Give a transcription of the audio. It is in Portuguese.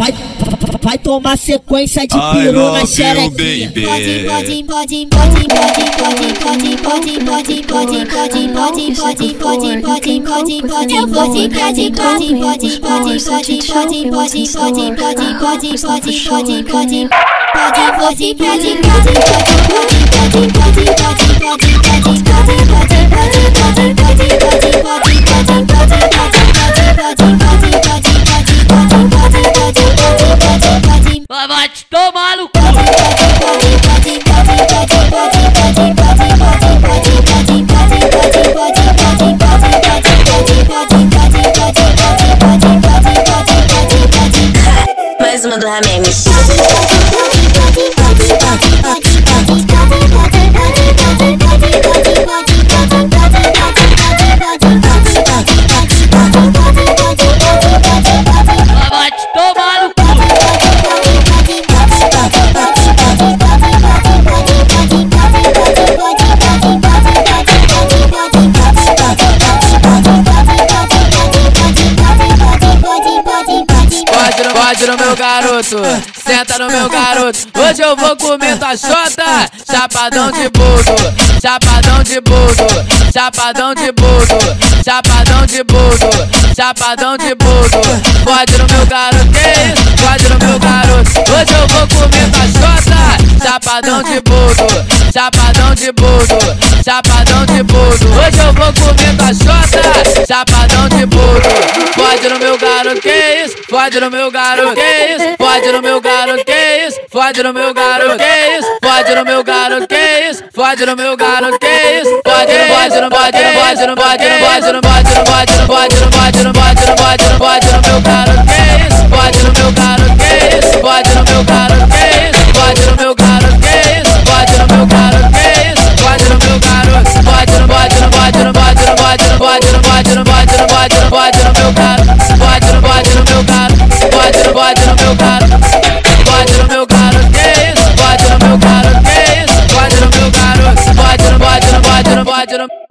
Vai tomar sequência de peru na xerequinha. Eu vou ficar de quatro. Vai te tomar no cu. Mais uma do Ramemes. Vai te tomar no cu. Pode no meu garoto, senta no meu garoto. Hoje eu vou comer tua xota. Chapadão de boldo, chapadão de boldo, chapadão de boldo, chapadão de boldo, chapadão de boldo. Pode no meu garoto, que isso? Pode no meu garoto. Hoje eu vou comer tua xota. Chapadão de boldo, chapadão de boldo, chapadão de boldo. Hoje eu vou comer tua xota. Chapadão de boldo. Pode no meu garoto, que isso? Pode no meu garoto, que isso? Pode no meu garoto, que isso? Pode no meu garoto, que isso? Pode no meu garoto, que isso? Pode no meu garoto, que isso? Pode, pode, não pode, não pode, não pode, não pode, não pode, não pode, não pode, não pode, não pode, não pode, não pode no meu garoto, que isso? Pode no meu garoto, que isso? Pode no meu garoto, que isso? Pode no meu garoto, que isso? Pode no meu garoto, que isso? Pode no meu garoto, pode, não pode, não pode, não pode, não pode, não pode, não pode, não pode, não pode, não pode no meu garoto, pode, não pode no meu garoto, pode, não pode no meu garoto, pode no meu garoto, que isso? Pode no meu garoto, que isso? Pode no meu garoto, pode, não pode, não pode, não pode, não